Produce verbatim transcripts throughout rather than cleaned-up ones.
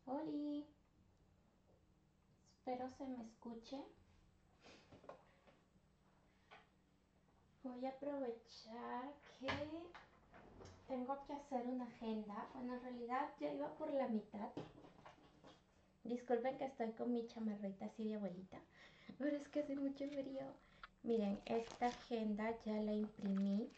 Oli, espero se me escuche. Voy a aprovechar que tengo que hacer una agenda. Bueno, en realidad ya iba por la mitad. Disculpen que estoy con mi chamarrita así de abuelita, pero es que hace mucho frío. Miren, esta agenda ya la imprimí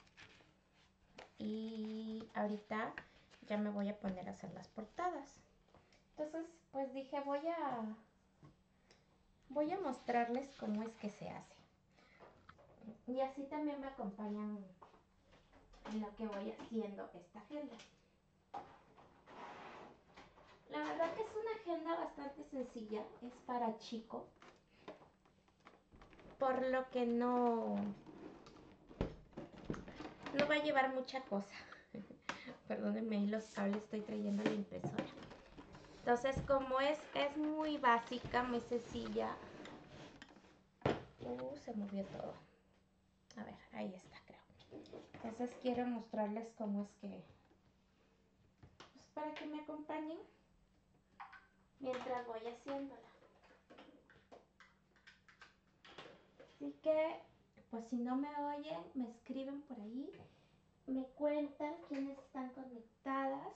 y ahorita ya me voy a poner a hacer las portadas. Entonces, pues dije, voy a voy a mostrarles cómo es que se hace. Y así también me acompañan en lo que voy haciendo esta agenda. La verdad que es una agenda bastante sencilla, es para chico, por lo que no, no va a llevar mucha cosa. Perdónenme, ahí los cables, estoy trayendo la impresora. Entonces, como es, es muy básica, muy sencilla. Uh, se movió todo. A ver, ahí está, creo. Entonces quiero mostrarles cómo es que, pues para que me acompañen mientras voy haciéndola. Así que, pues si no me oyen, me escriben por ahí, me cuentan quiénes están conectadas.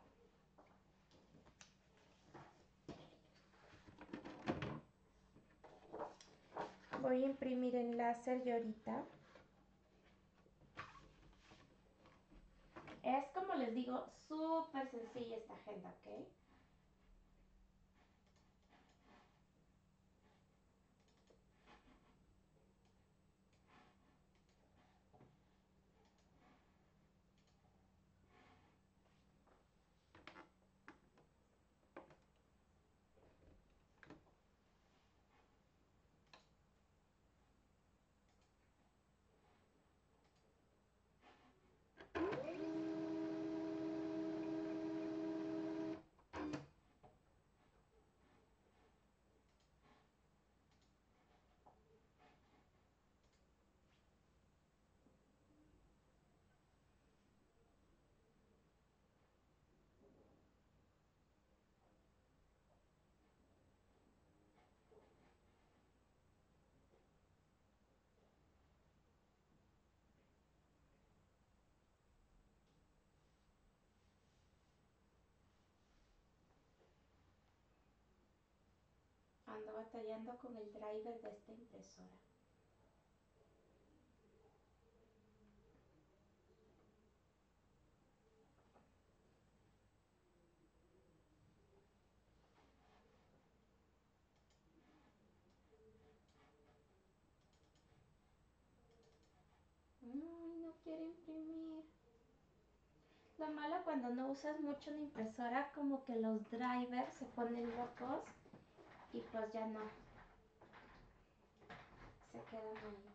Voy a imprimir en láser yo ahorita. Es como les digo, súper sencilla esta agenda, ¿ok? Ando batallando con el driver de esta impresora. Ay, no quiere imprimir. Lo malo cuando no usas mucho una impresora, como que los drivers se ponen locos y pues ya no, se quedan ahí.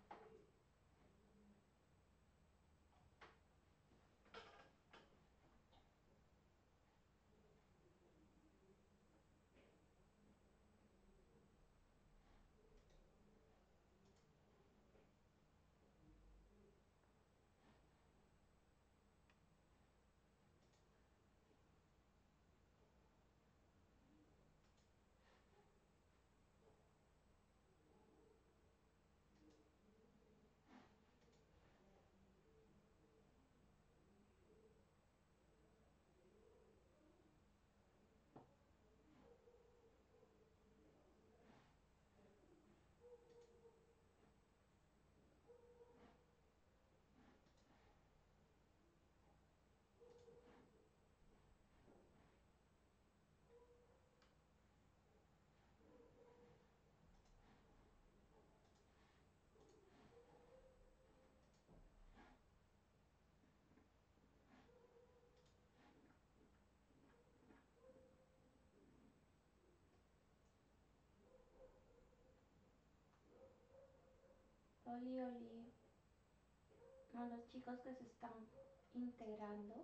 Oli, oli. A los chicos que se están integrando.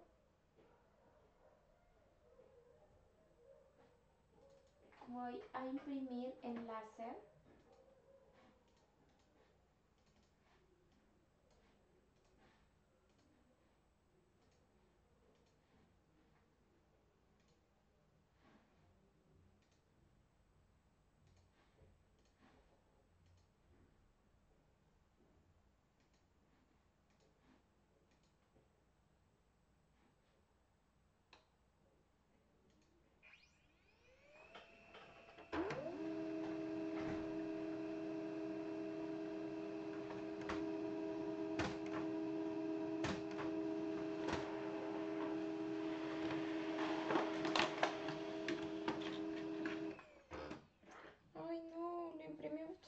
Voy a imprimir en láser.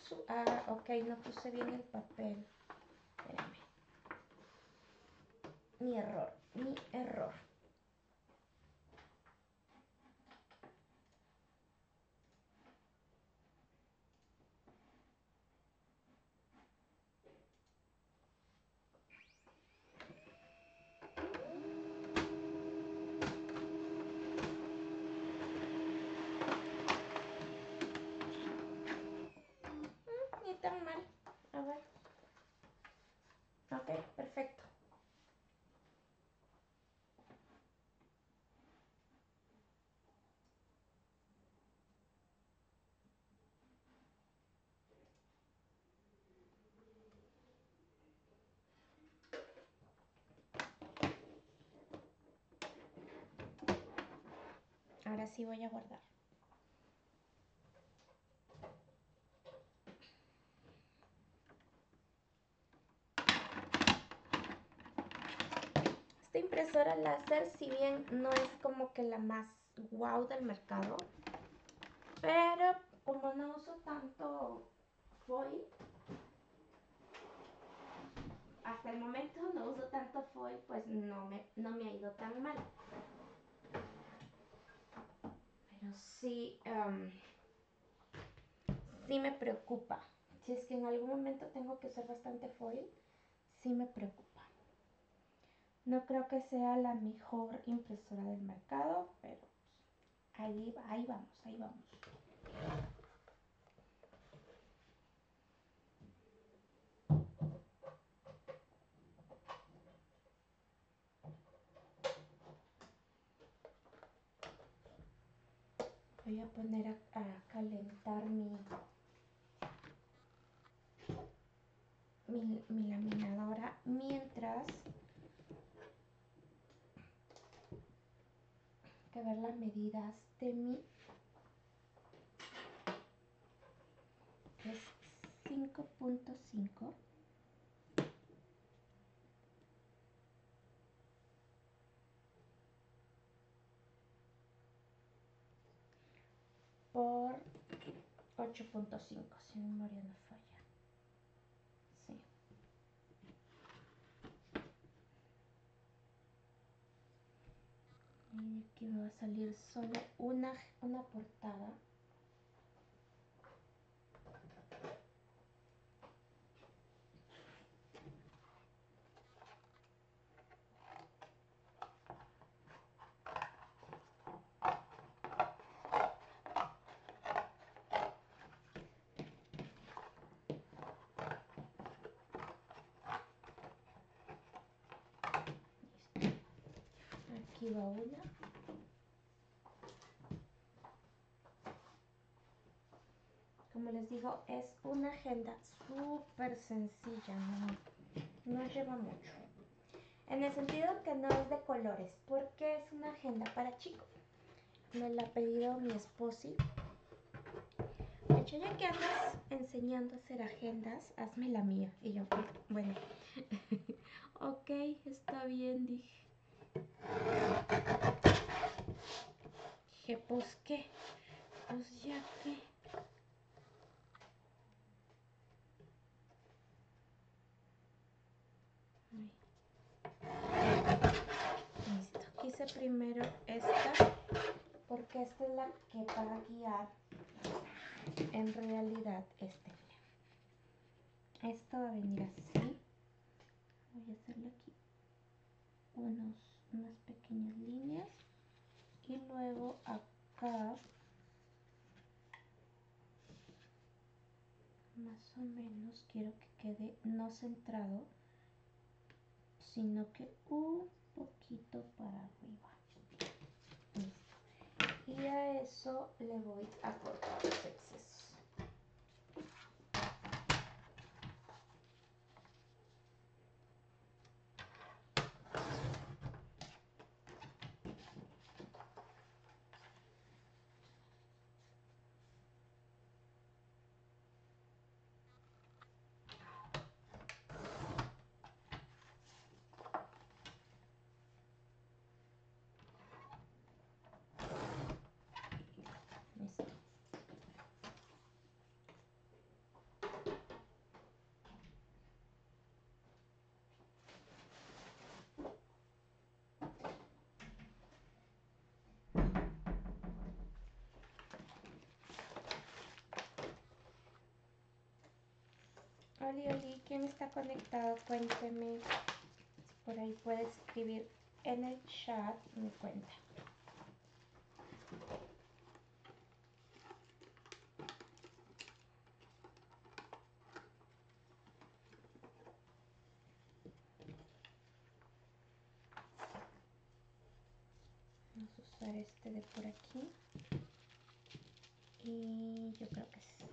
su... Ah, ok, no puse bien el papel. Espérame. Mi error, mi error. Mm, ni tan mal. A ver. Ok, perfecto. Ahora sí voy a guardar. Esta impresora láser, si bien no es como que la más wow del mercado, pero como no uso tanto foil, hasta el momento no uso tanto foil, pues no me, no me ha ido tan mal. Pero sí, um, sí me preocupa. Si es que en algún momento tengo que usar bastante foil, sí me preocupa. No creo que sea la mejor impresora del mercado, pero ahí, ahí vamos, ahí vamos. Voy a poner a, a calentar mi, mi, mi laminadora mientras que ver las medidas de mi es cinco punto cinco por ocho punto cinco, si mi memoria no falla. Sí. Y aquí me va a salir solo una, una portada. Aquí va una. Como les digo, es una agenda súper sencilla, no, no lleva mucho. En el sentido que no es de colores, porque es una agenda para chicos. Me la ha pedido mi esposo. De hecho, ya que andas enseñando a hacer agendas, hazme la mía. Y yo, bueno, ok, está bien, dije. Dije, pues qué, pues ya que. Listo, quise primero esta, porque esta es la que va a guiar en realidad este. Esto va a venir así. Voy a hacerle aquí unos, unas pequeñas líneas. Y luego acá, más o menos, quiero que quede no centrado, sino que un poquito para arriba. Listo. Y a eso le voy a cortar los excesos. Listo. Oli, Oli, ¿quién está conectado? Cuénteme. Por ahí puede escribir en el chat mi cuenta. Vamos a usar este de por aquí. Y yo creo que sí.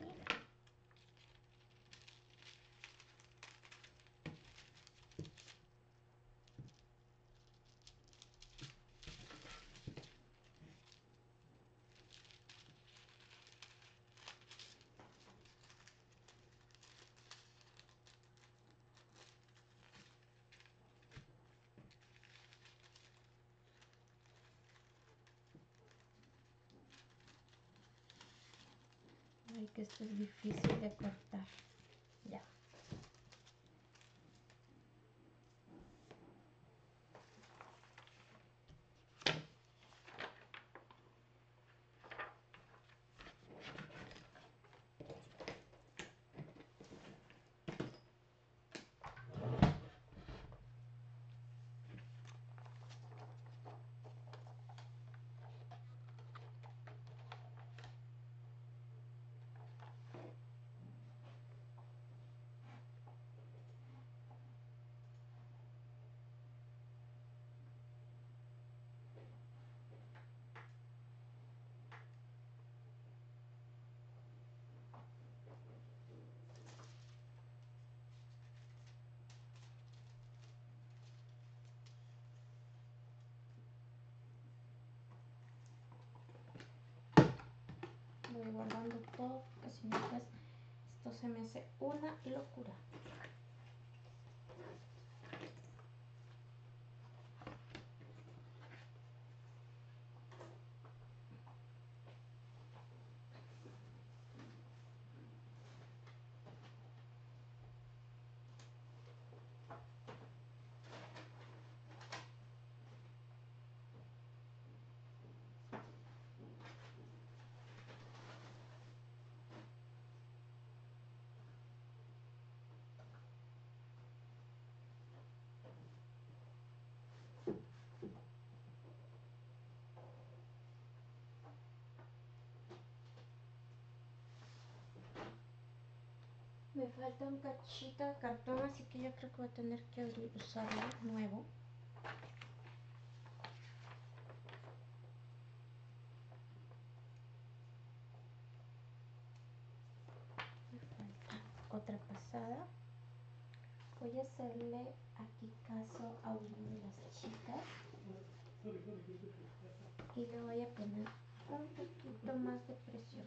Ay, que esto es difícil de cortar. Ya. Voy guardando todo porque si no pues esto se me hace una locura. Me falta un cachito de cartón, así que yo creo que voy a tener que usarlo nuevo. Me falta otra pasada. Voy a hacerle aquí caso a una de las chicas. Y le voy a poner un poquito más de presión.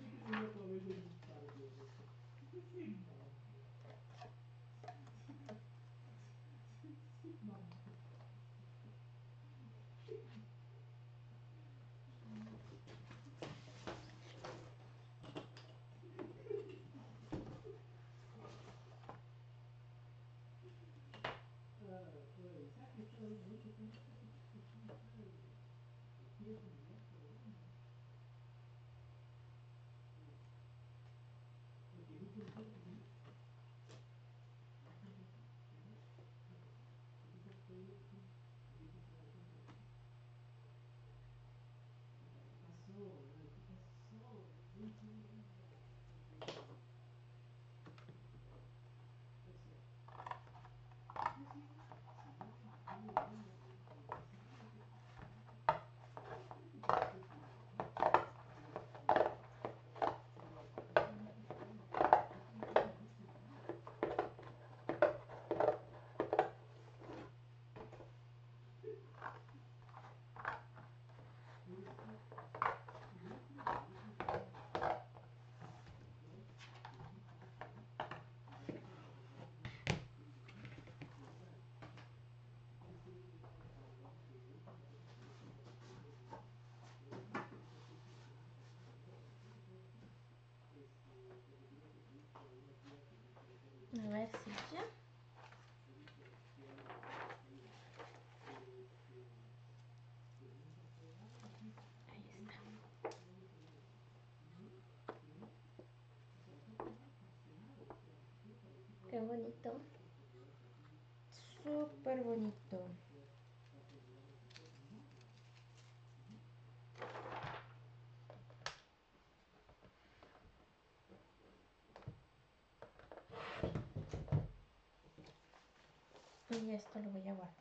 A ver si ya. Ahí está. Qué bonito. Súper bonito. Y esto lo voy a guardar.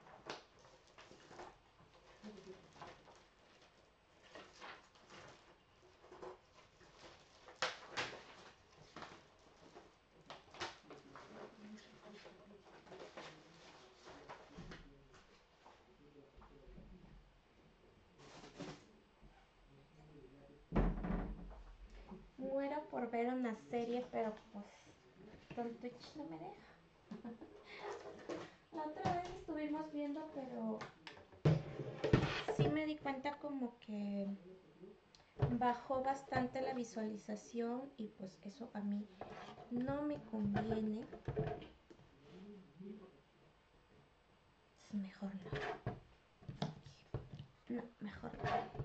Muero por ver una serie, pero pues Don Twitch no me deja. La otra vez estuvimos viendo, pero sí me di cuenta como que bajó bastante la visualización y pues eso a mí no me conviene. Mejor no. No, mejor no.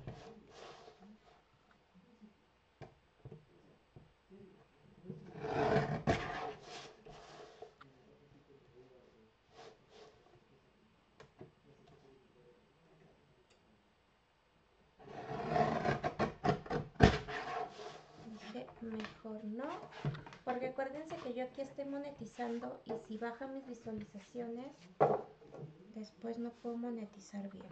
Dije, mejor no. Porque acuérdense que yo aquí estoy monetizando y si baja mis visualizaciones, después no puedo monetizar bien.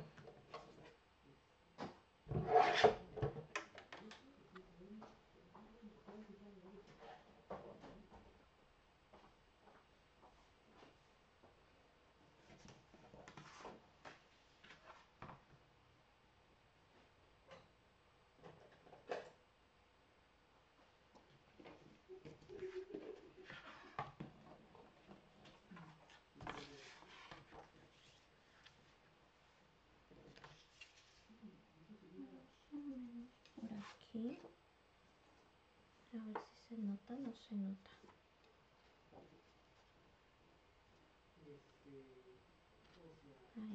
Por aquí. A ver si se nota, no se nota. Ahí.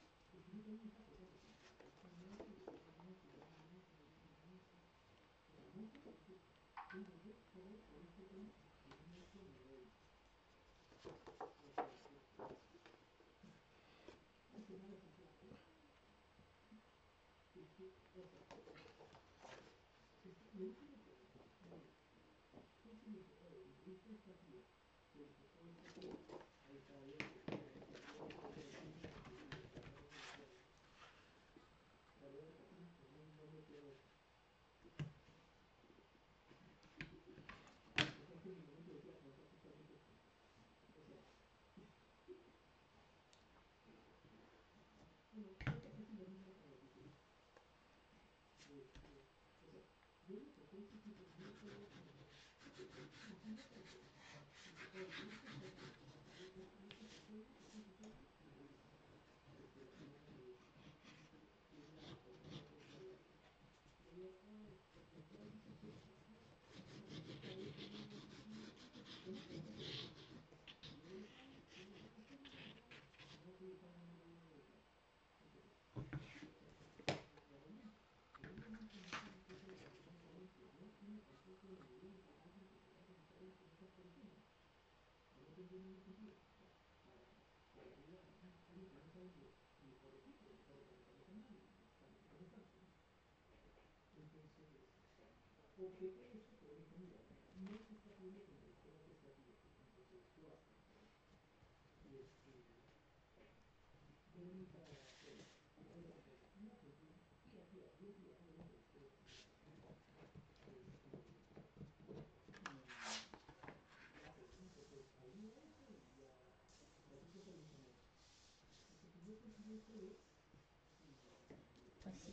Pues sí.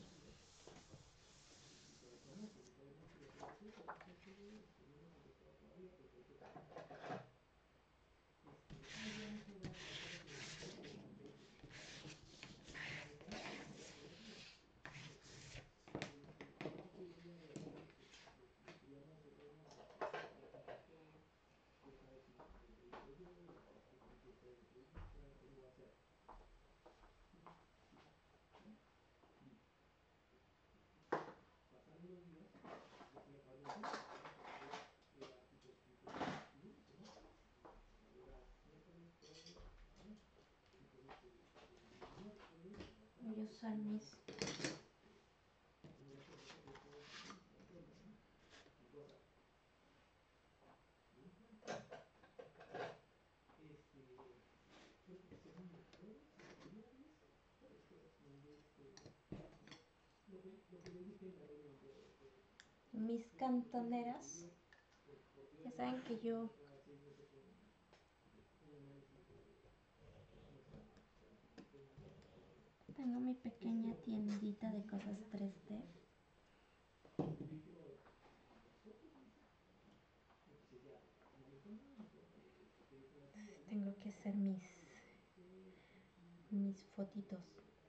usar mis... mis cantoneras. Ya saben que yo tengo mi pequeña tiendita de cosas tres D. Tengo que hacer mis mis fotitos.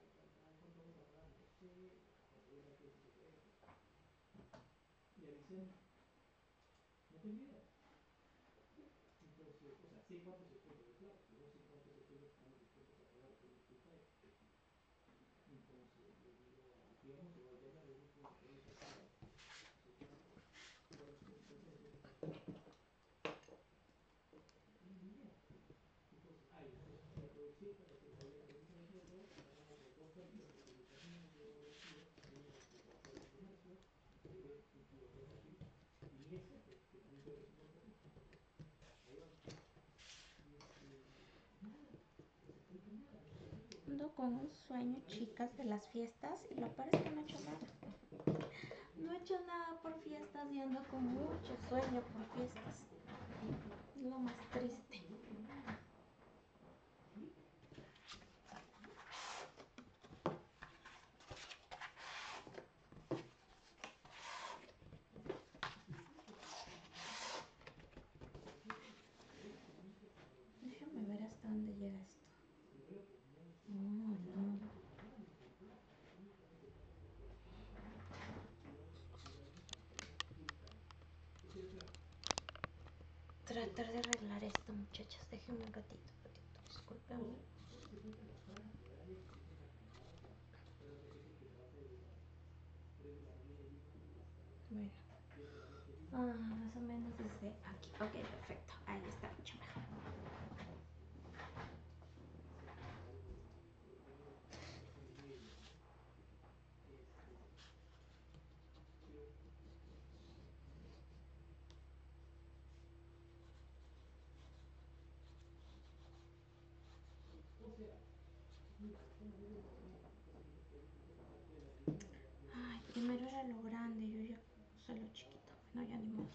Ando con un sueño, chicas, de las fiestas, y lo peor es que no he hecho nada. No he hecho nada por fiestas y ando con mucho sueño por fiestas. Es lo más triste. Déjame ver hasta dónde llega esto. Oh, no. Tratar de arreglar esto, muchachas. Déjenme un gatito, gatito. Discúlpenme. Bueno. Ah, más o menos desde aquí. Ok, perfecto. Ahí está mucho mejor. Ay, primero era lo grande, yo ya puse lo chiquito. Bueno, ya ni modo.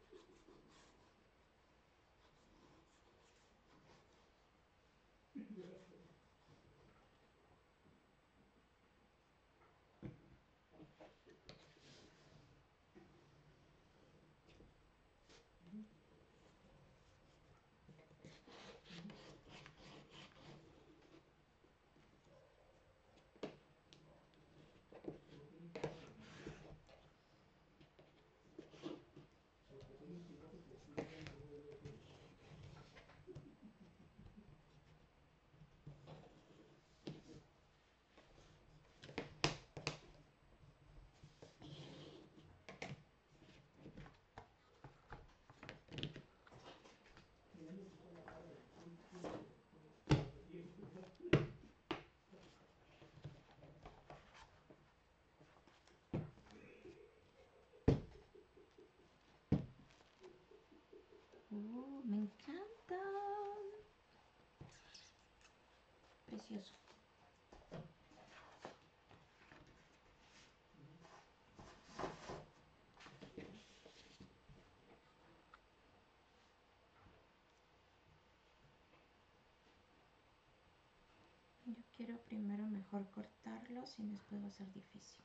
Uh, me encanta. Precioso. Yo quiero primero mejor cortarlo, si no después va a ser difícil.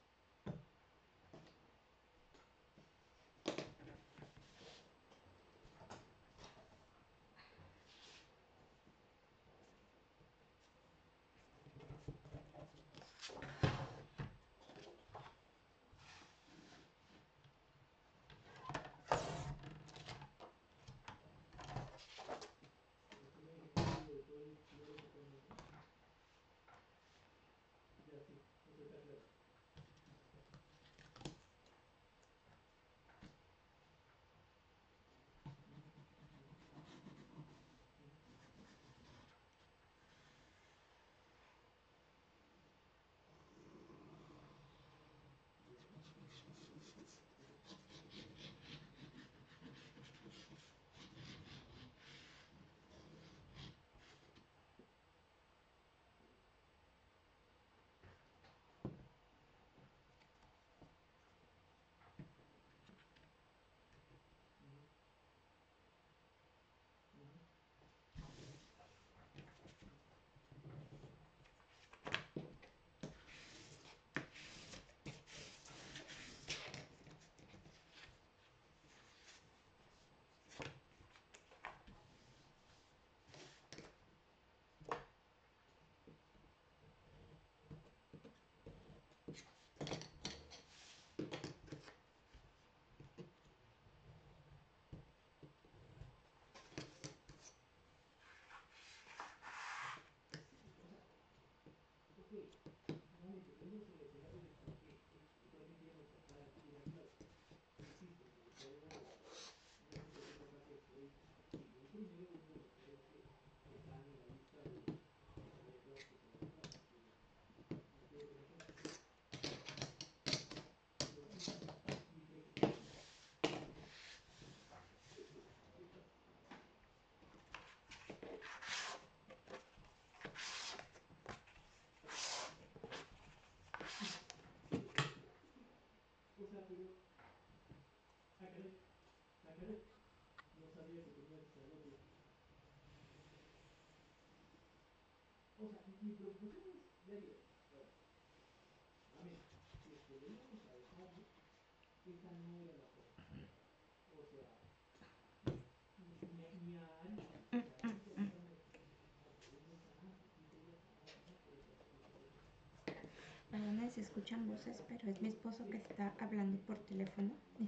Perdón si escuchan voces, pero es mi esposo que está hablando por teléfono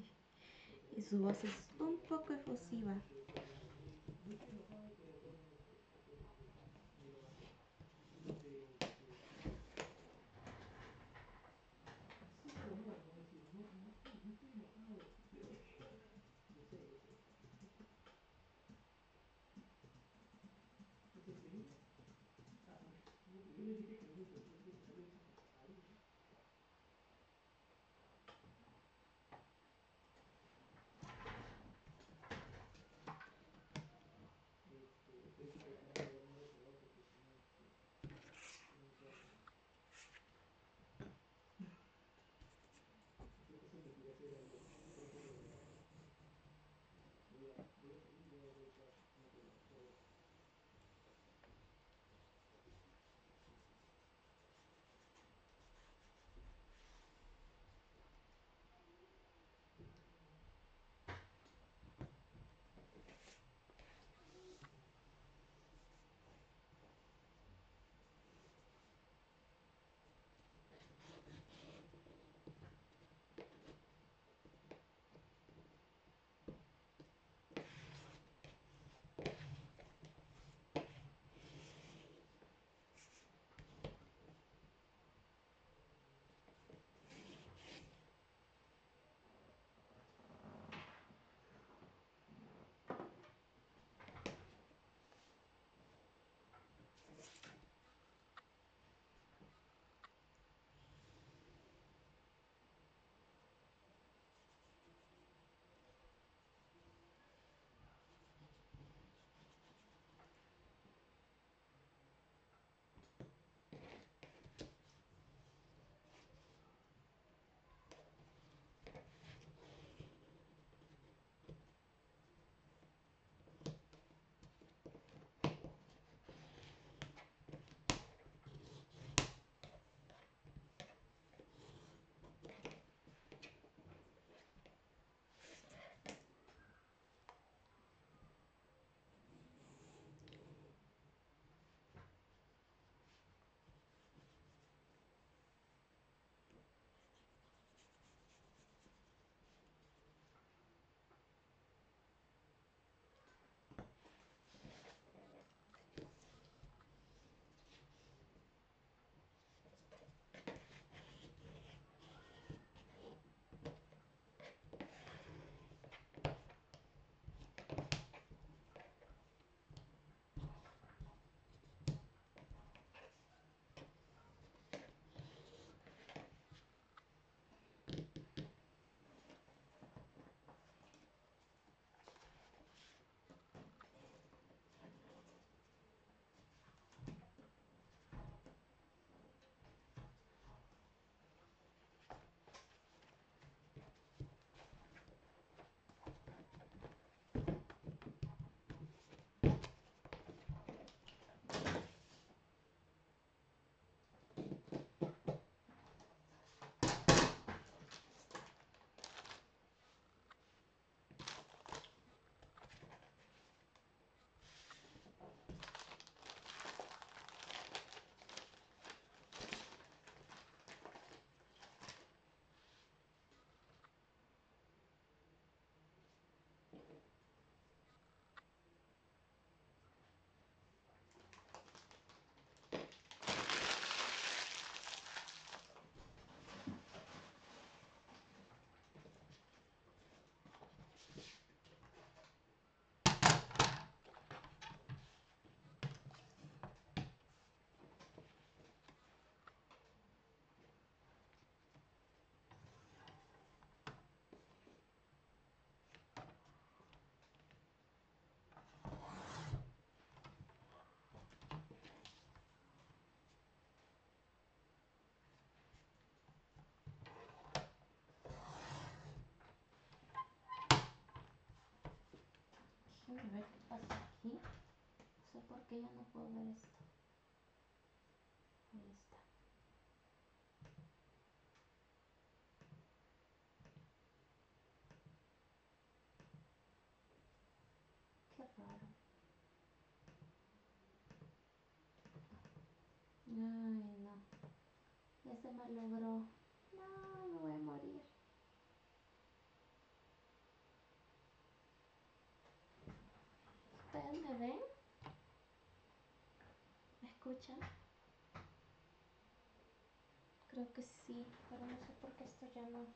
y su voz es un poco efusiva. porque ya no puedo ver esto. Ahí está. Qué raro. Ay, no. Ya se malogró. No, me voy a morir. ¿Ustedes me ven? ¿Me escuchan? Creo que sí, pero no sé por qué esto ya no,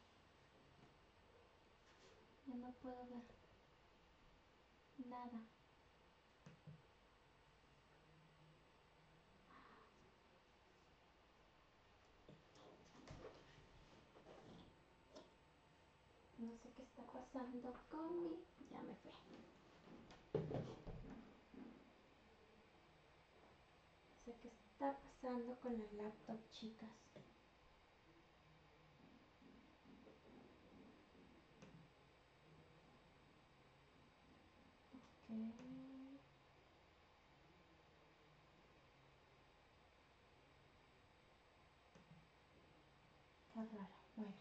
ya no puedo ver nada. No sé qué está pasando con mi... Ya me fue. No sé qué está pasando con la laptop, chicas. Ok. Qué raro. Bueno.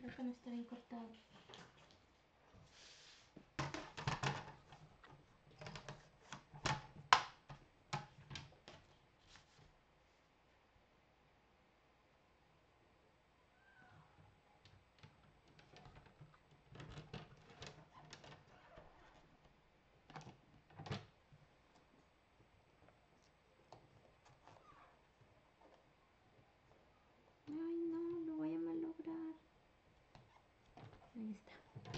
Creo que no está bien cortado. Ay, no, lo voy a malograr. Ahí está.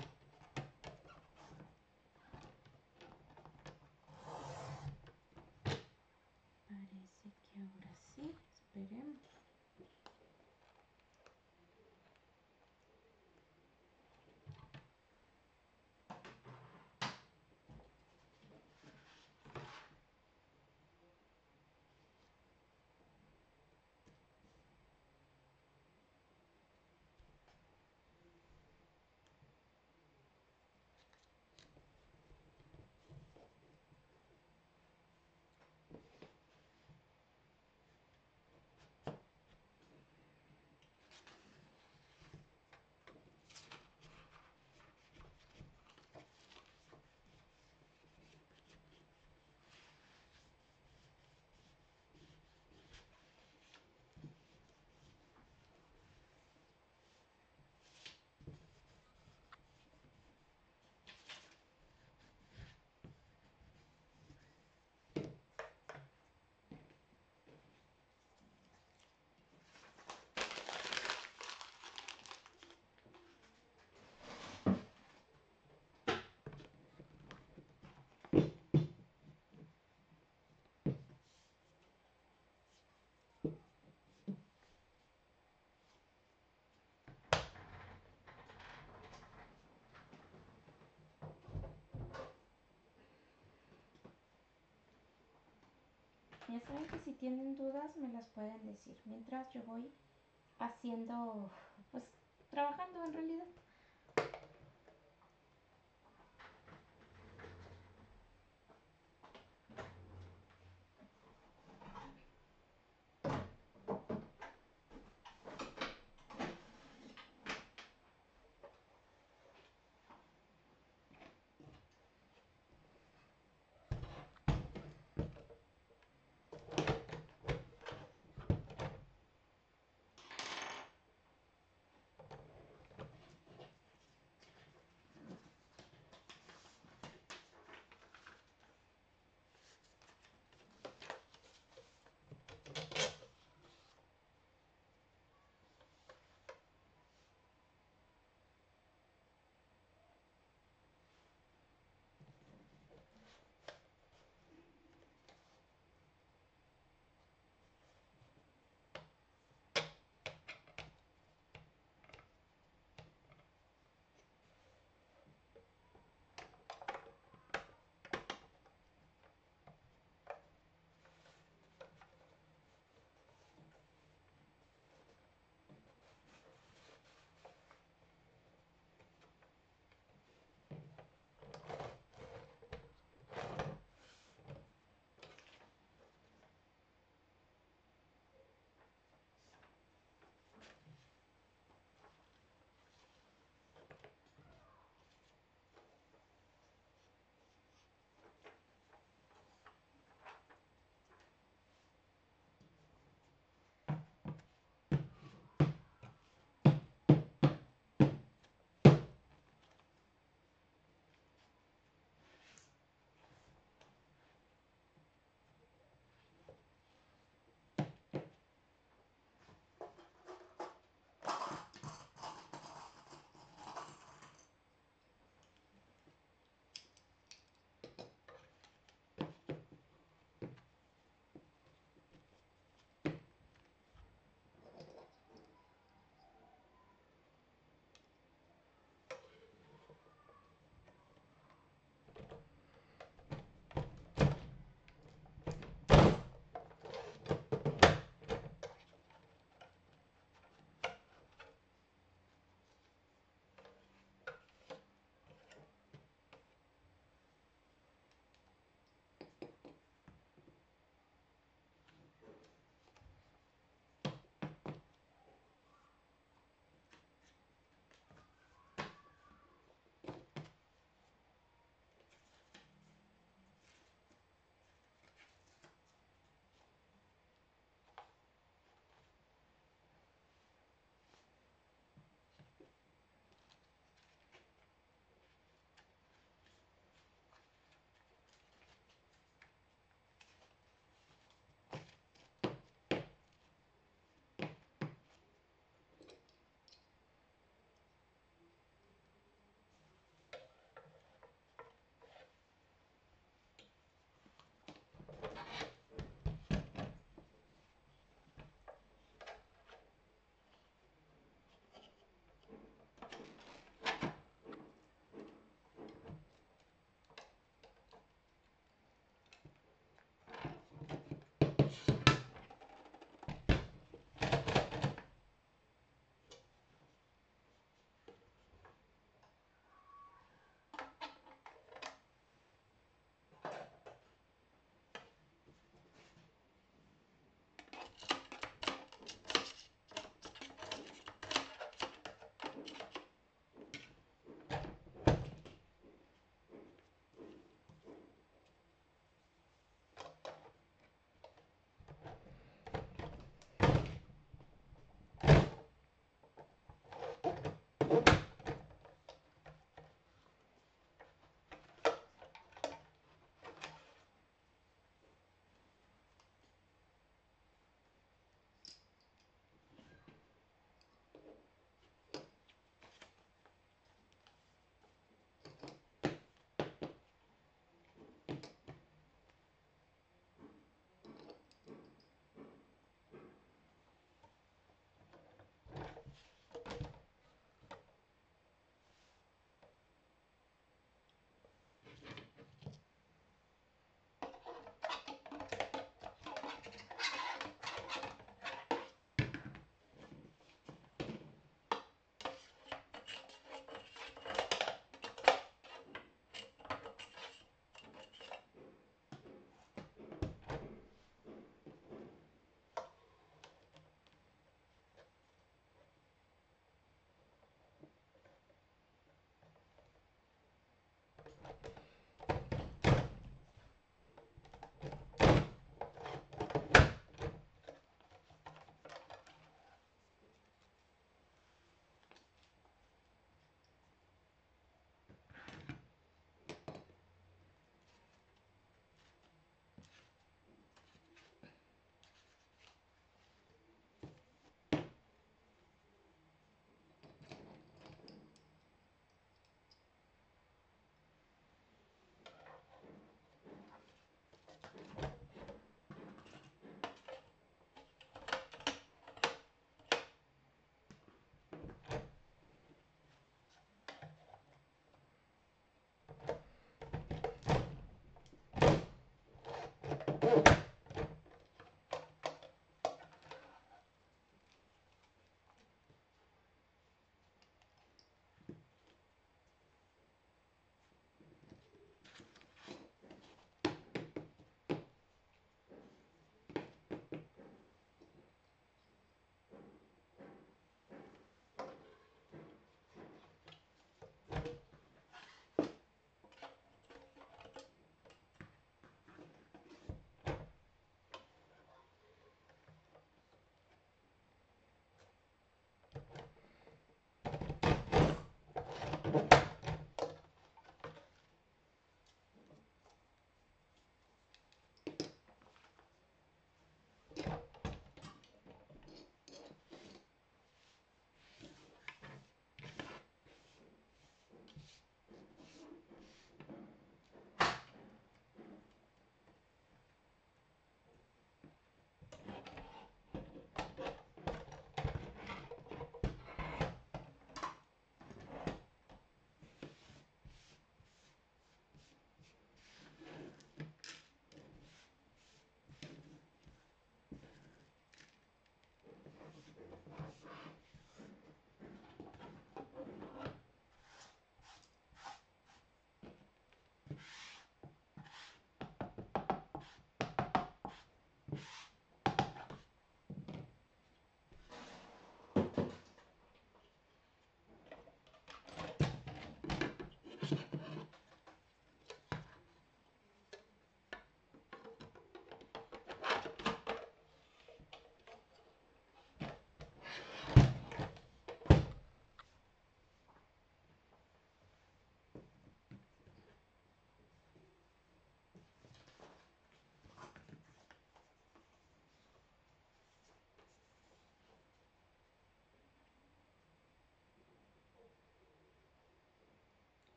Parece que ahora sí. Esperemos. Ya saben que si tienen dudas me las pueden decir. Mientras yo voy haciendo, pues trabajando en realidad.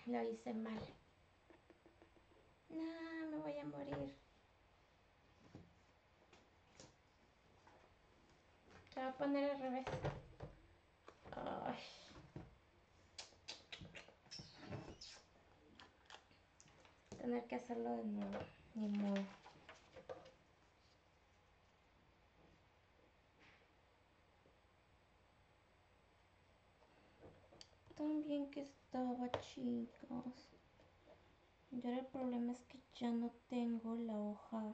lo hice mal. No, me voy a morir. Se va a poner al revés. Ay. Tener que hacerlo de nuevo. Ni modo. Tan bien que estaba, chicos. Y ahora el problema es que ya no tengo la hoja.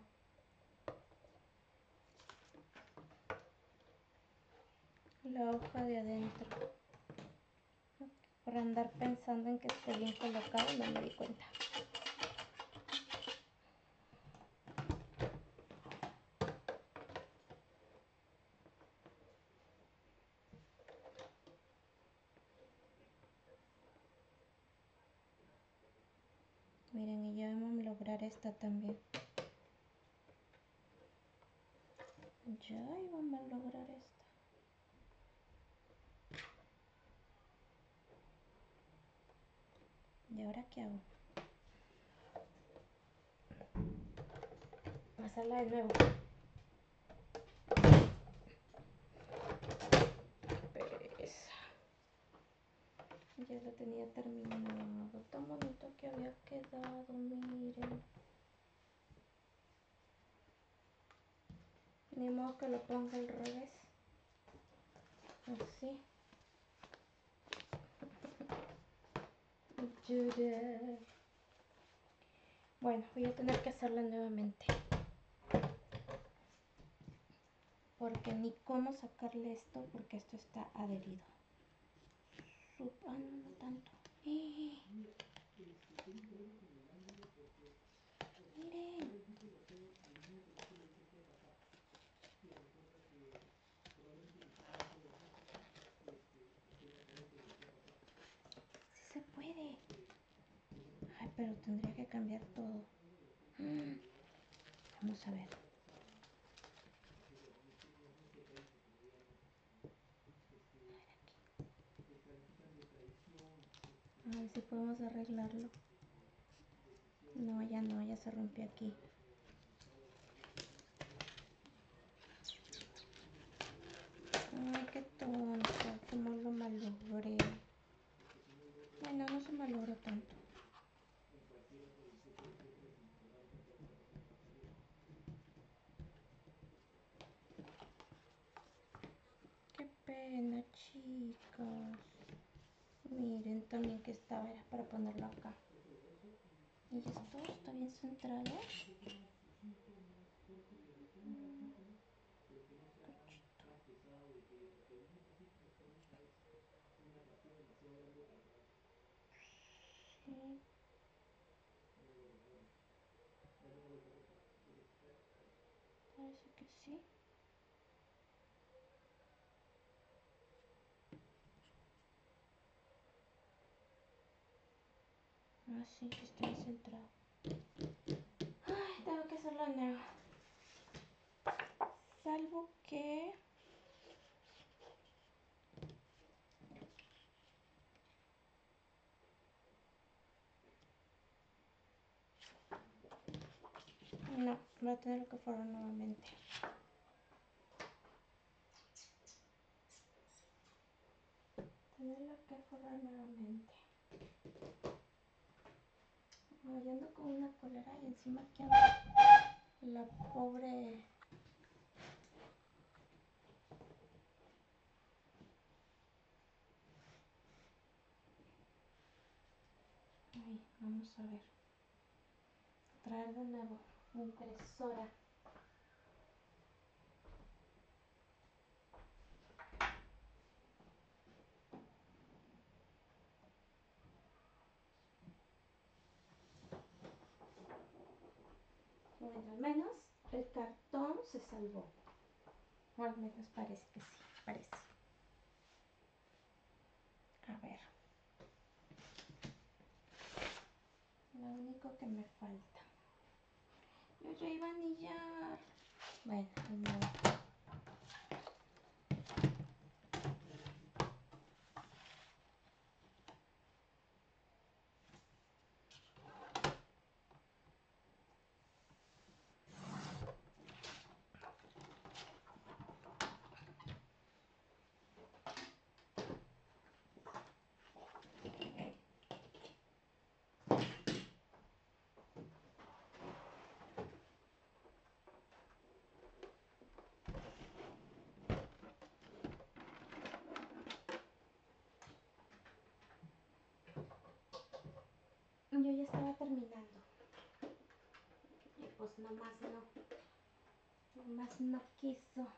La hoja de adentro. Por andar pensando en que esté bien colocado, no me di cuenta. Miren, y ya vamos a lograr esta también. Ya íbamos a lograr esta. ¿Y ahora qué hago? Voy a hacerla de nuevo. Pereza. Ya lo tenía terminado. Tan bonito que había quedado, miren. Ni modo que lo ponga al revés. Así. Bueno, voy a tener que hacerla nuevamente. Porque ni cómo sacarle esto, porque esto está adherido. Sup ah, no, no tanto. Eh. Miren. Sí se puede. Ay, pero tendría que cambiar todo. Mm. Vamos a ver. A ver si podemos arreglarlo. No, ya no, ya se rompió aquí. Ay, qué tonto, cómo lo malogré. Bueno, no se malogró tanto. Qué pena, chicas. Miren también que estaba, era para ponerlo acá. ¿Y esto está bien centrado? Mm, sí. Parece que sí. Ah, sí, que está bien centrado. Ay, tengo que hacerlo de nuevo. Salvo que... No, voy a tener que forrar nuevamente. Tenerlo que forrar nuevamente. Ay, ando con una cólera y encima que ando la pobre... Ay, vamos a ver. Traer de nuevo mi impresora. Bueno, al menos el cartón se salvó. O al menos parece que sí, parece. A ver. Lo único que me falta. Yo ya iba a anillar. Bueno, no. yo ya estaba terminando. Y pues nomás no, nomás no quiso.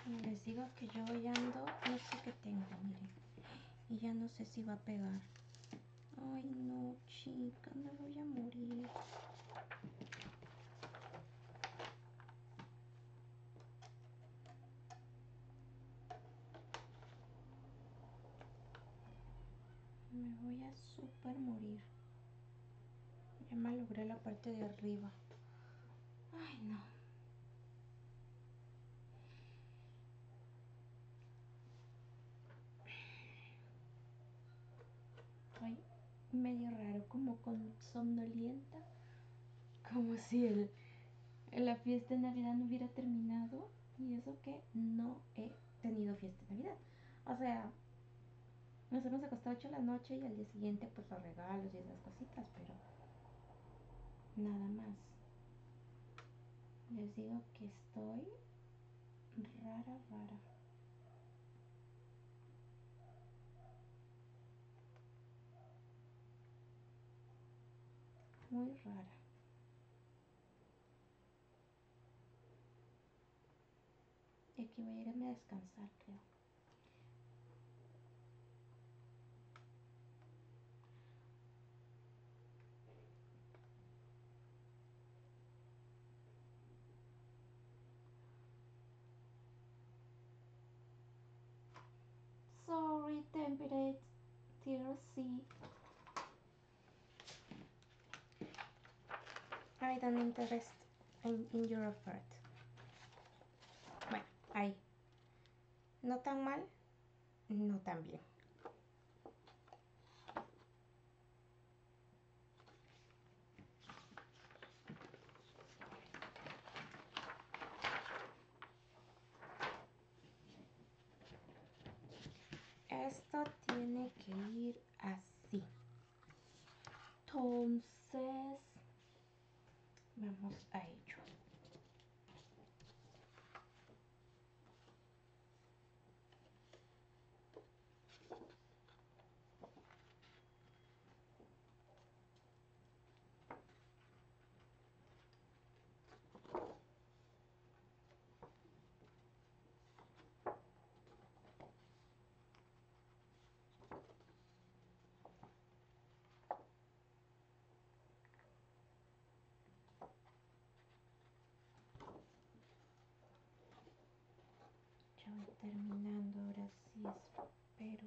Les digo que yo ya ando, no sé qué tengo, miren. Y ya no sé si va a pegar. Ay, no, chica, me voy a morir. Me voy a súper morir. Ya me logré la parte de arriba. Ay, no. Estoy medio raro, como con somnolienta. Como si el, la fiesta de Navidad no hubiera terminado. Y eso que no he tenido fiesta de Navidad. O sea, nos hemos acostado ocho de la noche y al día siguiente pues los regalos y esas cositas, pero nada más. Les digo que estoy rara, rara. Muy rara. Y aquí voy a irme a descansar, creo. Sorry, temperate T R C. I don't interest in, in your effort. Bueno, ahí. No tan mal, no tan bien. Esto tiene que ir así. Entonces, vamos a ello. Ya voy terminando, ahora sí espero.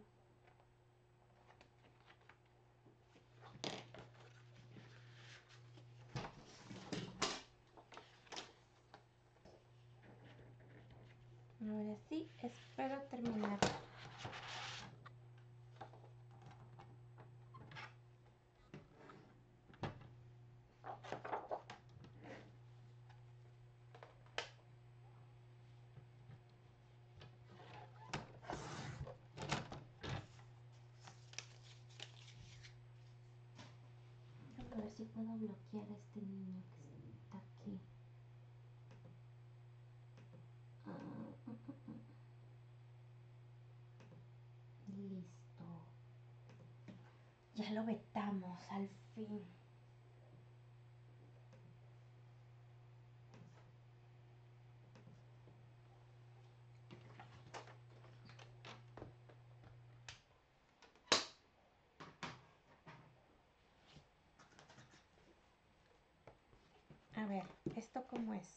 Ahora sí, espero terminar. A ver si puedo bloquear a este niño que está aquí. Ah, mm, mm, mm. Listo. Ya lo vetamos, al fin. A ver, ¿esto cómo es?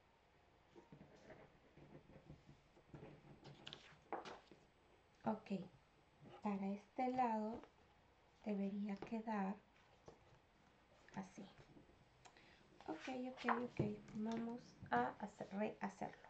Ok, para este lado debería quedar así. Ok, ok, ok. Vamos a hacer, rehacerlo.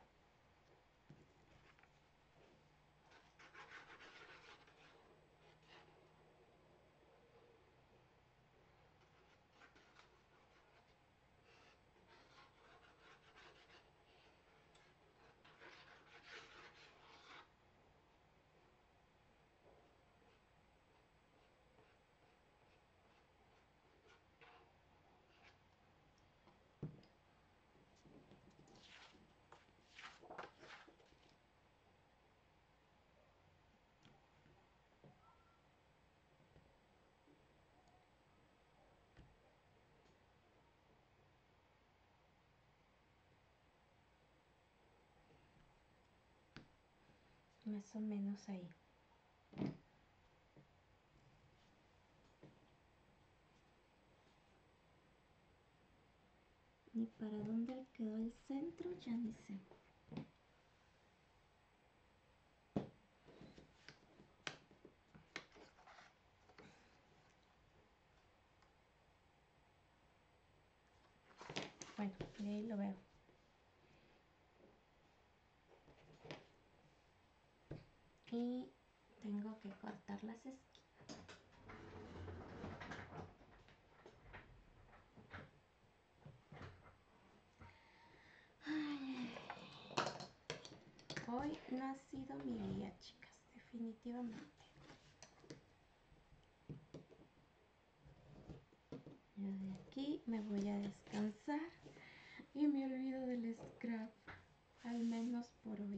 más o menos ahí. Ni para dónde quedó el centro, ya ni sé. Bueno, de ahí lo veo. Y tengo que cortar las esquinas. Ay, hoy no ha sido mi día, chicas, definitivamente. Yo de aquí me voy a descansar y me olvido del scrap, al menos por hoy.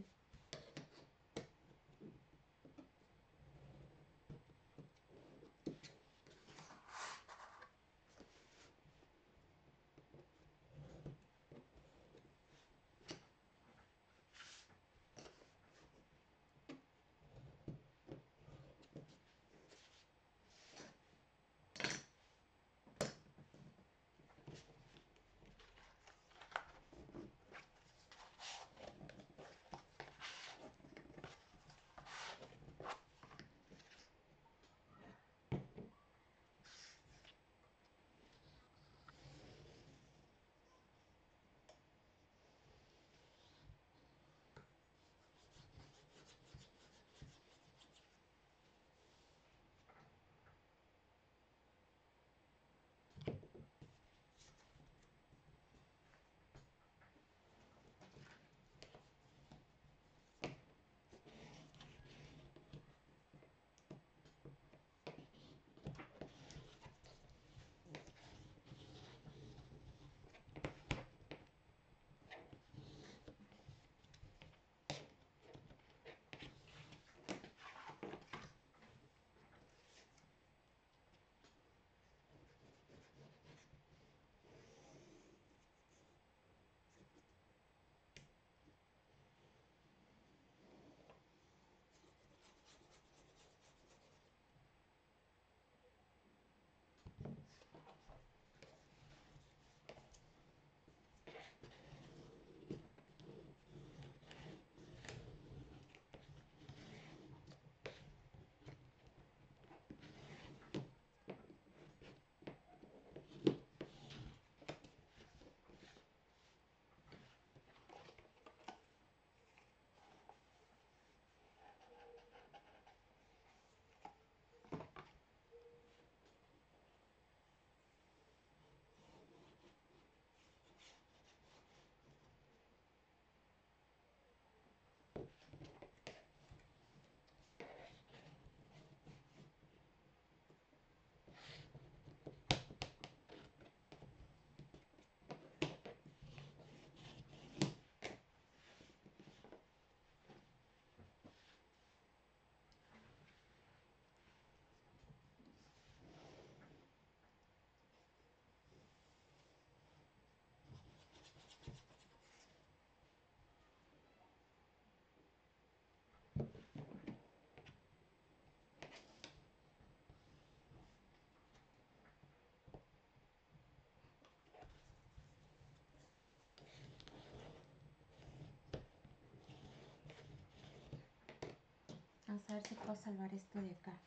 Vamos a ver si puedo salvar esto de acá.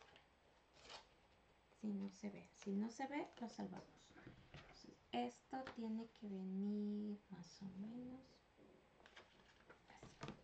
Si no se ve, si no se ve, lo salvamos. Entonces, esto tiene que venir más o menos así.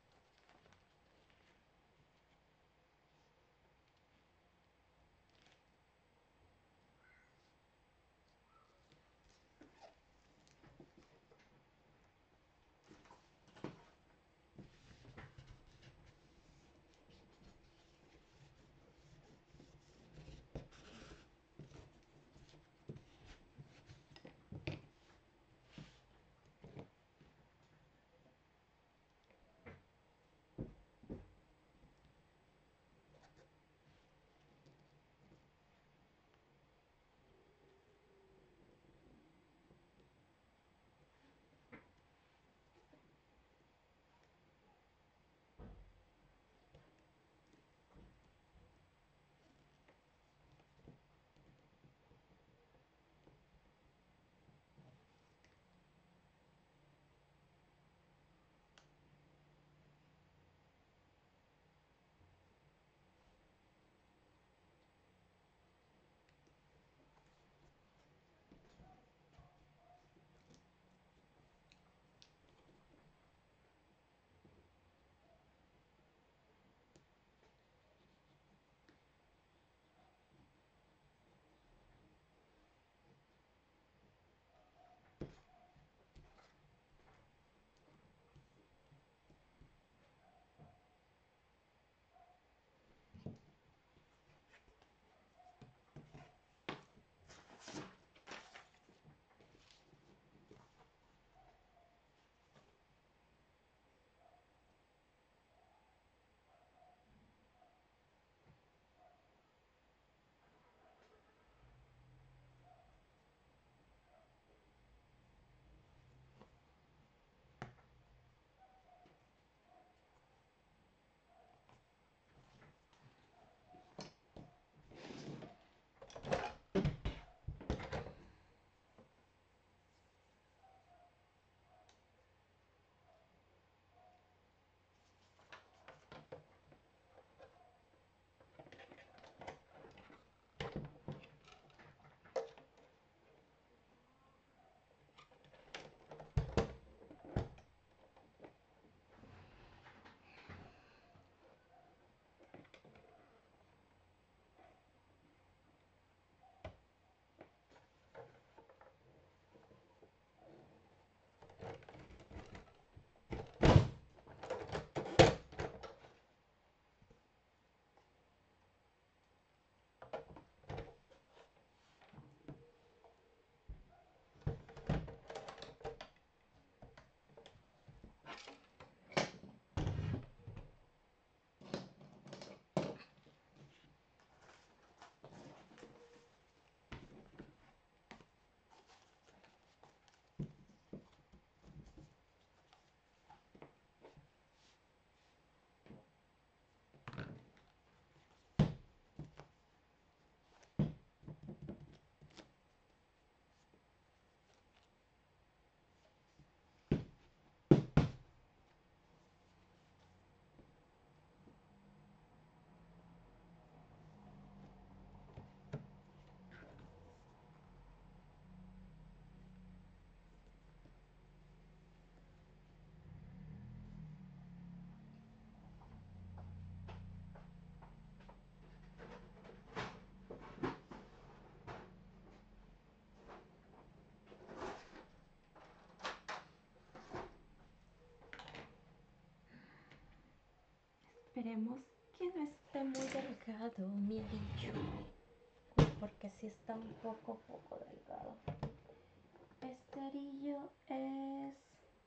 Esperemos que no esté muy delgado mi arillo, porque sí está un poco, poco delgado. Este arillo es...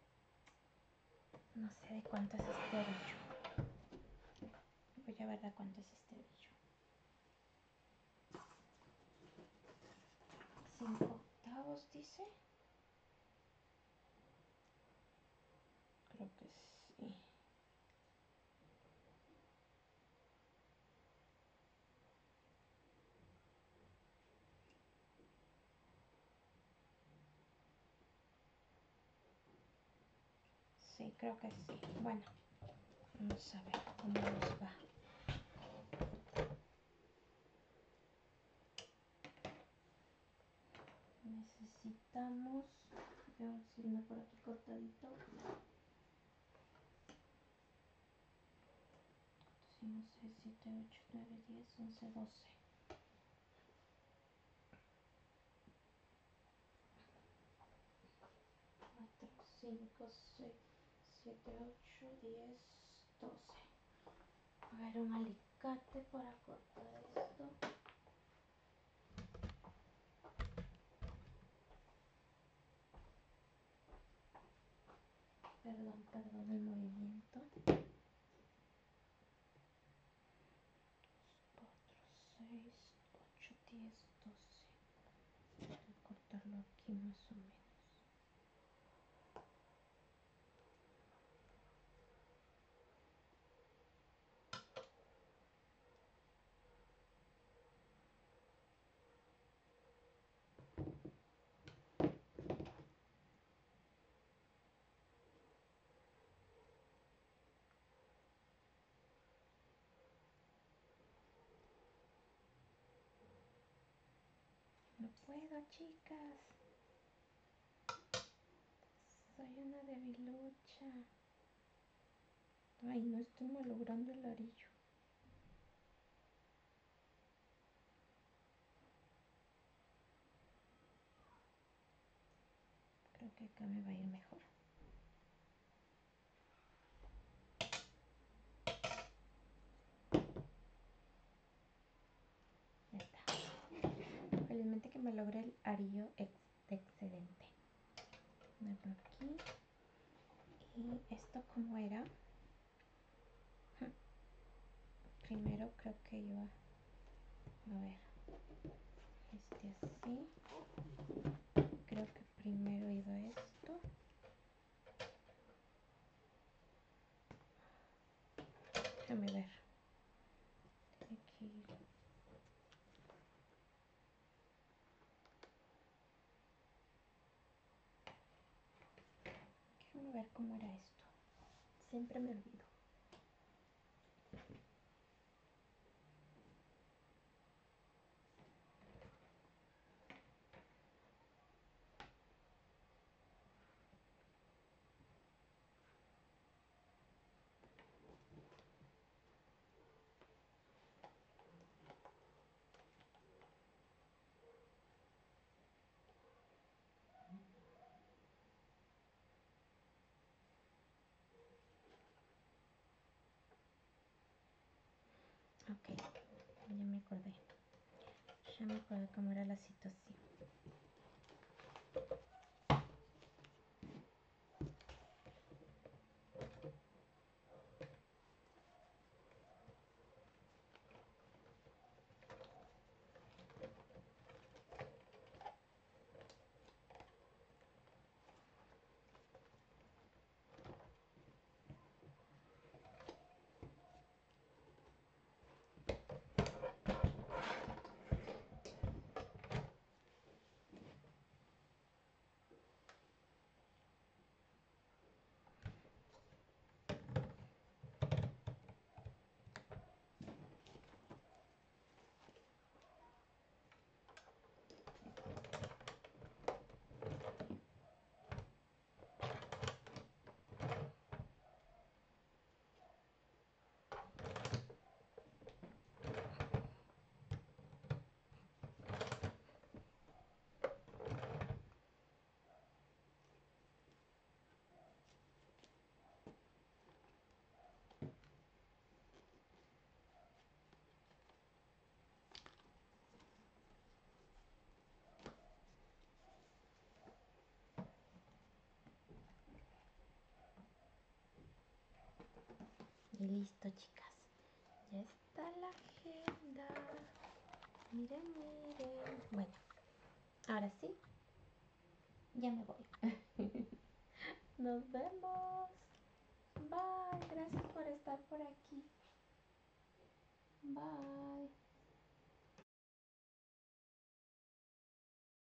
no sé de cuánto es este arillo. Voy a ver de cuánto es este arillo. Cinco octavos dice. Creo que sí. Sí, creo que sí. Bueno, vamos a ver cómo nos va. Necesitamos, voy a decirme por aquí cortadito. cinco, seis, siete, ocho, nueve, diez, once, doce. cuatro, cinco, seis, siete, ocho, diez, doce. A ver, un alicate para cortar esto. Perdón, perdón el movimiento. cuatro, seis, ocho, diez, doce. Voy a cortarlo aquí más o menos. No puedo, chicas. Soy una debilucha. Ay, no estoy malogrando el arillo. Creo que acá me va a ir mejor. Ya está. Felizmente que me logré el arillo ex excedente. Ponerlo aquí. Y esto como era. Primero creo que iba. A ver. Este así. Creo que primero iba esto. Déjame ver. Tiene que ir. Déjame ver cómo era esto. Siempre me olvido. Ok, ya me acordé. Ya me acordé cómo era la situación. Y listo, chicas. Ya está la agenda. Miren, miren. Bueno, ahora sí, ya me voy. Nos vemos. Bye. Gracias por estar por aquí. Bye.